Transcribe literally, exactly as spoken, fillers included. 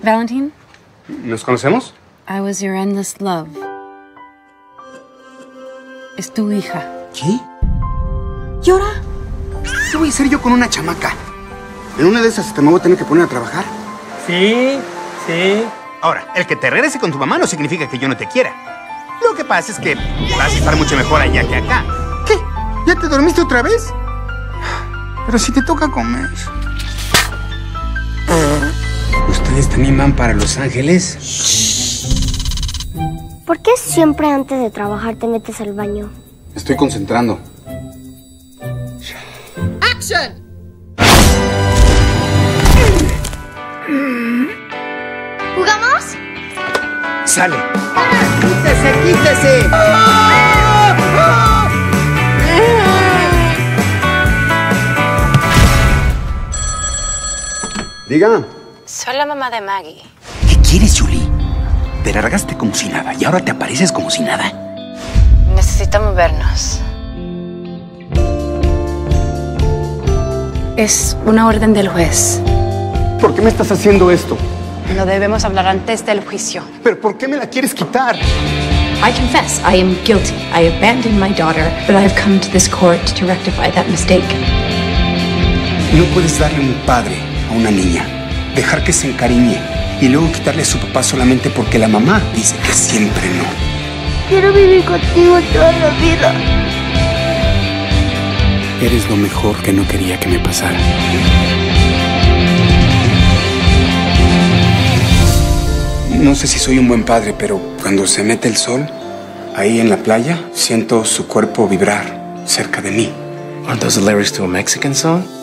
Valentine? ¿Nos conocemos? I was your endless love. Es tu hija. ¿Qué? ¿Y ahora? ¿Qué voy a hacer yo con una chamaca? En una de esas te me voy a tener que poner a trabajar. Sí, sí. Ahora, el que te regrese con tu mamá no significa que yo no te quiera. Lo que pasa es que vas a estar mucho mejor allá que acá. ¿Qué? ¿Ya te dormiste otra vez? Pero si te toca comer. ¿Ustedes también van para Los Ángeles? ¿Por qué siempre antes de trabajar te metes al baño? Me estoy concentrando. ¡Action! ¿Jugamos? ¡Sale! ¡Quítese, quítese! Diga. Soy la mamá de Maggie. ¿Qué quieres, Julie? Te largaste como si nada y ahora te apareces como si nada. Necesitamos vernos. Es una orden del juez. ¿Por qué me estás haciendo esto? No debemos hablar antes del juicio. ¿Pero por qué me la quieres quitar? I confess I am guilty. I abandoned my daughter, but I have come to this court to rectify that mistake. No puedes darle un padre a una niña, dejar que se encariñe y luego quitarle a su papá solamente porque la mamá dice que siempre no. Quiero vivir contigo toda la vida. Eres lo mejor que no quería que me pasara. No sé si soy un buen padre, pero cuando se mete el sol, ahí en la playa, siento su cuerpo vibrar cerca de mí. Aren't those the lyrics to a Mexican song?